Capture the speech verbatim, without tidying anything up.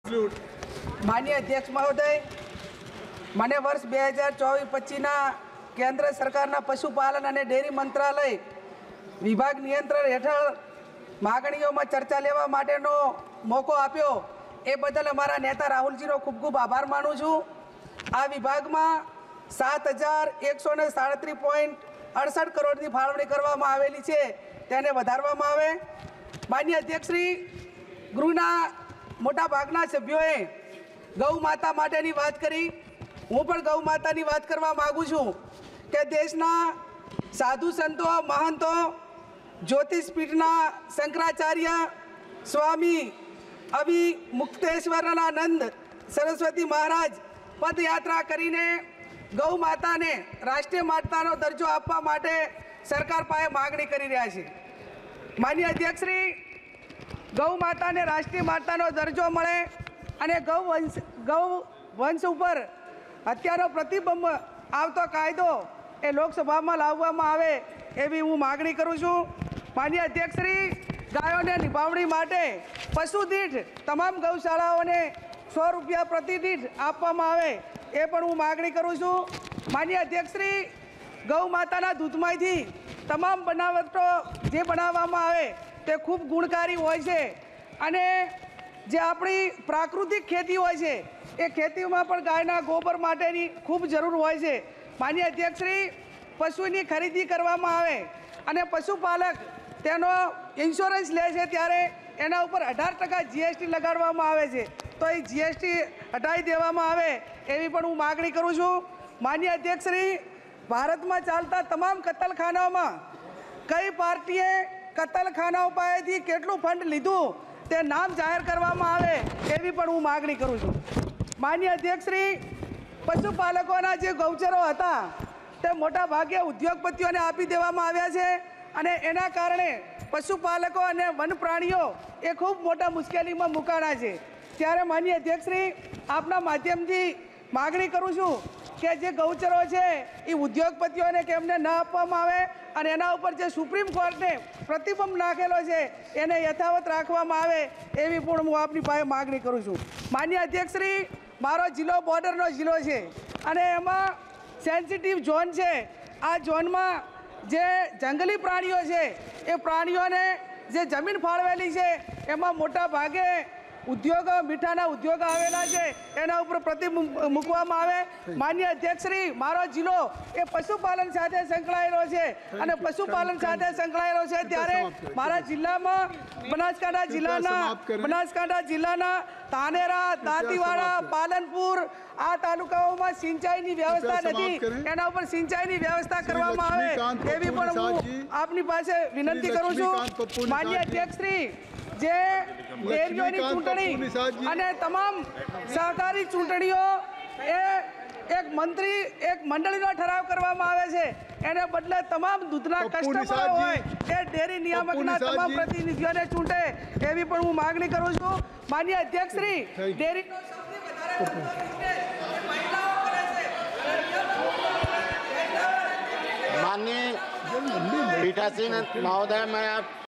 माननीय अध्यक्ष महोदय, मैंने वर्ष બે હજાર ચોવીસ પચીસના કેન્દ્ર સરકારના પશુપાલન અને ડેરી મંત્રાલય વિભાગ નિયંત્રણ હેઠળ માગણીઓમાં ચર્ચા લેવા માટેનો મોકો આપ્યો એ બદલ અમારા નેતા રાહુલજીનો ખૂબ ખૂબ આભાર માનું છું। આ વિભાગમાં સાત હજાર એકસો ને સાડત્રીસ પોઈન્ટ અડસઠ કરોડની ફાળવણી કરવામાં આવેલી છે, તેને વધારવામાં આવે। માન્ય અધ્યક્ષશ્રી, ગૃહના મોટા ભાગના સભ્યોએ ગૌ માતા માટેની વાત કરી। હું પણ ગૌ માતાની વાત કરવા માગું છું કે દેશના સાધુ સંતો મહંતો જ્યોતિષપીઠના શંકરાચાર્ય સ્વામી અભિ મુક્તેશ્વરાનંદ સરસ્વતી મહારાજ પદયાત્રા કરીને ગૌ માતાને રાષ્ટ્રીય માતાનો દરજ્જો આપવા માટે સરકાર પાસે માગણી કરી રહ્યા છે। માન્ય અધ્યક્ષશ્રી, ગૌ માતાને રાષ્ટ્રીય માતાનો દરજ્જો મળે અને ગૌ વંશ ગૌ વંશ ઉપર હત્યાનો પ્રતિબંધ આવતો કાયદો એ લોકસભામાં લાવવામાં આવે એવી હું માગણી કરું છું। માન્ય અધ્યક્ષશ્રી, ગાયોને નિભાવણી માટે પશુ દીઠ તમામ ગૌશાળાઓને સો રૂપિયા પ્રતિ દીઠ આપવામાં આવે એ પણ હું માગણી કરું છું। માન્ય અધ્યક્ષશ્રી, ગૌ માતાના દૂધમાંથી તમામ બનાવટો જે બનાવવામાં આવે તે ખૂબ ગુણકારી હોય છે અને જે આપણી પ્રાકૃતિક ખેતી હોય છે એ ખેતીમાં પણ ગાયના ગોબર માટેની ખૂબ જરૂર હોય છે। માન્ય અધ્યક્ષશ્રી, પશુની ખરીદી કરવામાં આવે અને પશુપાલક તેનો ઇન્સ્યોરન્સ લે છે ત્યારે એના ઉપર અઢાર ટકા જીએસટી લગાડવામાં આવે છે, તો એ જીએસટી હટાવી દેવામાં આવે એવી પણ હું માગણી કરું છું। માન્ય અધ્યક્ષશ્રી, ભારતમાં ચાલતા તમામ કતલખાનાઓમાં કઈ પાર્ટીએ કતલખાનાઓ પાસેથી કેટલું ફંડ લીધું તે નામ જાહેર કરવામાં આવે એવી પણ હું માગણી કરું છું। માન્ય અધ્યક્ષશ્રી, પશુપાલકોના જે ગૌચરો હતા તે મોટા ભાગે ઉદ્યોગપતિઓને આપી દેવામાં આવ્યા છે અને એના કારણે પશુપાલકો અને વન પ્રાણીઓ એ ખૂબ મોટા મુશ્કેલીમાં મુકાણા છે। ત્યારે માન્ય અધ્યક્ષશ્રી, આપના માધ્યમથી માગણી કરું છું કે જે ગૌચરો છે એ ઉદ્યોગપતિઓને કેમને ન આપવામાં આવે અને એના ઉપર જે સુપ્રીમ કોર્ટે પ્રતિબંધ નાખેલો છે એને યથાવત રાખવામાં આવે એવી પણ હું આપની પાસે માગણી કરું છું। માન્ય અધ્યક્ષશ્રી, મારો જિલ્લો બોર્ડરનો જિલ્લો છે અને એમાં સેન્સિટિવ ઝોન છે। આ ઝોનમાં જે જંગલી પ્રાણીઓ છે એ પ્રાણીઓને જે જમીન ફાળવેલી છે એમાં મોટા ભાગે ઉદ્યોગો મીઠાના ઉદ્યોગો આવેલા છે એના ઉપર પ્રતિબંધ મૂકવામાં આવે। માન્ય અધ્યક્ષશ્રી, મારો જિલ્લો એ પશુપાલન સાથે સંકળાયેલો છે અને પશુપાલન સાથે સંકળાયેલો છે ત્યારે મારા જિલ્લામાં બનાસકાંઠા જિલ્લાના બનાસકાંઠા જિલ્લાના ધાનેરા, દાંતીવાડા, પાલનપુર આ તાલુકાઓમાં સિંચાઈની વ્યવસ્થા નથી, એના ઉપર સિંચાઈની વ્યવસ્થા કરવામાં આવે એવી પણ હું આપની પાસે વિનંતી કરું છું। માન્ય અધ્યક્ષશ્રી, જે ડેરીઓની ચૂંટણી અને તમામ સહકારી ચૂંટણીઓ એ એક મંત્રી એક મંડળીનો ઠરાવ કરવામાં આવે છે, એને બદલે તમામ દૂધના કસ્ટમરો હોય એ ડેરી નિયામકના તમામ પ્રતિનિધિઓને ચૂંટે એવી પણ હું માગણી કરું છું। માન્ય અધ્યક્ષશ્રી, ડેરીનો સૌથી વધારે મહિલાઓ કરે છે। माननीय पीठासीन महोदय, मैं